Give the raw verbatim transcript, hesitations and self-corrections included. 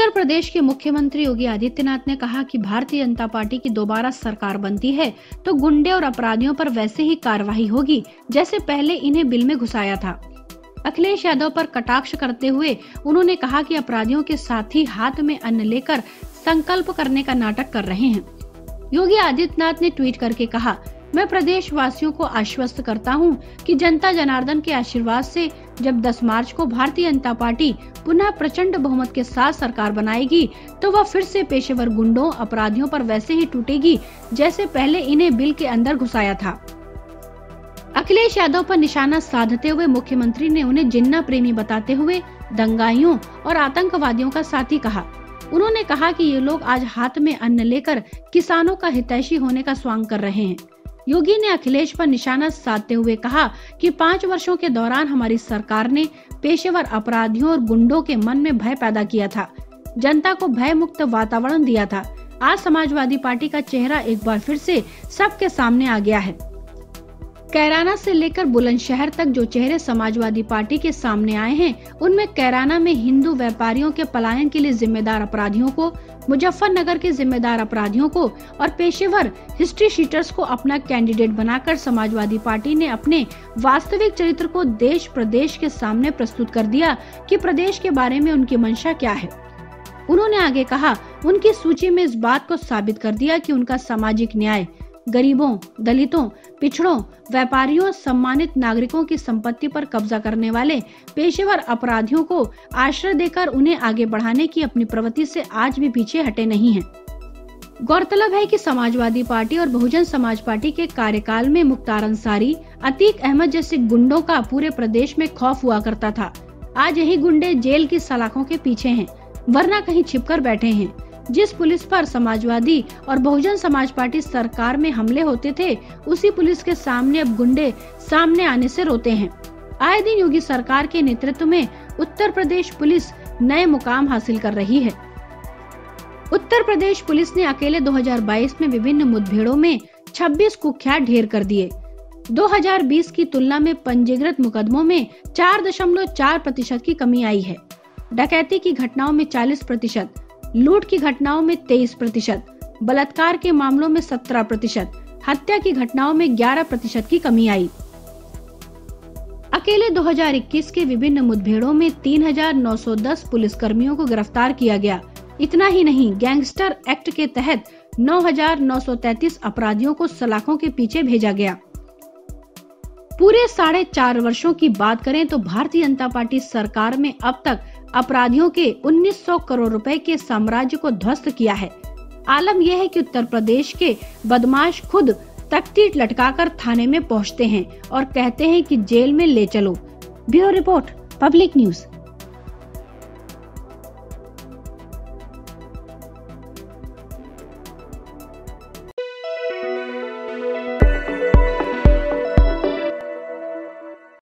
उत्तर प्रदेश के मुख्यमंत्री योगी आदित्यनाथ ने कहा कि भारतीय जनता पार्टी की दोबारा सरकार बनती है तो गुंडे और अपराधियों पर वैसे ही कार्रवाई होगी जैसे पहले इन्हें बिल में घुसाया था। अखिलेश यादव पर कटाक्ष करते हुए उन्होंने कहा कि अपराधियों के साथ ही हाथ में अन्न लेकर संकल्प करने का नाटक कर रहे हैं। योगी आदित्यनाथ ने ट्वीट करके कहा, मैं प्रदेश वासियों को आश्वस्त करता हूं कि जनता जनार्दन के आशीर्वाद से जब दस मार्च को भारतीय जनता पार्टी पुनः प्रचंड बहुमत के साथ सरकार बनाएगी तो वह फिर से पेशेवर गुंडों अपराधियों पर वैसे ही टूटेगी जैसे पहले इन्हें बिल के अंदर घुसाया था। अखिलेश यादव पर निशाना साधते हुए मुख्यमंत्री ने उन्हें जिन्ना प्रेमी बताते हुए दंगाइयों और आतंकवादियों का साथी कहा। उन्होंने कहा कि ये लोग आज हाथ में अन्न लेकर किसानों का हितैषी होने का स्वांग कर रहे हैं। योगी ने अखिलेश पर निशाना साधते हुए कहा कि पाँच वर्षों के दौरान हमारी सरकार ने पेशेवर अपराधियों और गुंडों के मन में भय पैदा किया था, जनता को भय मुक्त वातावरण दिया था। आज समाजवादी पार्टी का चेहरा एक बार फिर से सबके सामने आ गया है। कैराना से लेकर बुलंदशहर तक जो चेहरे समाजवादी पार्टी के सामने आए हैं, उनमें कैराना में हिंदू व्यापारियों के पलायन के लिए जिम्मेदार अपराधियों को, मुजफ्फरनगर के जिम्मेदार अपराधियों को और पेशेवर हिस्ट्री शीटर्स को अपना कैंडिडेट बनाकर समाजवादी पार्टी ने अपने वास्तविक चरित्र को देश प्रदेश के सामने प्रस्तुत कर दिया कि प्रदेश के बारे में उनकी मंशा क्या है। उन्होंने आगे कहा, उनकी सूची में इस बात को साबित कर दिया कि उनका सामाजिक न्याय गरीबों, दलितों, पिछड़ों, व्यापारियों, सम्मानित नागरिकों की संपत्ति पर कब्जा करने वाले पेशेवर अपराधियों को आश्रय देकर उन्हें आगे बढ़ाने की अपनी प्रवृत्ति से आज भी पीछे हटे नहीं हैं। गौरतलब है कि समाजवादी पार्टी और बहुजन समाज पार्टी के कार्यकाल में मुख्तार अंसारी, अतीक अहमद जैसे गुंडों का पूरे प्रदेश में खौफ हुआ करता था। आज यही गुंडे जेल की सलाखों के पीछे हैं, वरना कहीं छिपकर बैठे हैं। जिस पुलिस पर समाजवादी और बहुजन समाज पार्टी सरकार में हमले होते थे, उसी पुलिस के सामने अब गुंडे सामने आने से रोते हैं। आए दिन योगी सरकार के नेतृत्व में उत्तर प्रदेश पुलिस नए मुकाम हासिल कर रही है। उत्तर प्रदेश पुलिस ने अकेले दो हज़ार बाईस में विभिन्न मुठभेड़ों में छब्बीस कुख्यात ढेर कर दिए। दो हज़ार बीस की तुलना में पंजीकृत मुकदमों में चार दशमलव चार प्रतिशत की कमी आई है। डकैती की घटनाओं में चालीस प्रतिशत, लूट की घटनाओं में तेईस प्रतिशत, बलात्कार के मामलों में सत्रह प्रतिशत, हत्या की घटनाओं में ग्यारह प्रतिशत की कमी आई। अकेले दो हज़ार इक्कीस के विभिन्न मुठभेड़ों में तीन हज़ार नौ सौ दस पुलिसकर्मियों को गिरफ्तार किया गया। इतना ही नहीं, गैंगस्टर एक्ट के तहत नौ हज़ार नौ सौ तैंतीस अपराधियों को सलाखों के पीछे भेजा गया। पूरे साढ़े चार वर्षों की बात करें तो भारतीय जनता पार्टी सरकार में अब तक अपराधियों के उन्नीस सौ करोड़ रुपए के साम्राज्य को ध्वस्त किया है। आलम यह है कि उत्तर प्रदेश के बदमाश खुद तख्ती लटकाकर थाने में पहुंचते हैं और कहते हैं कि जेल में ले चलो। Bureau report, public news.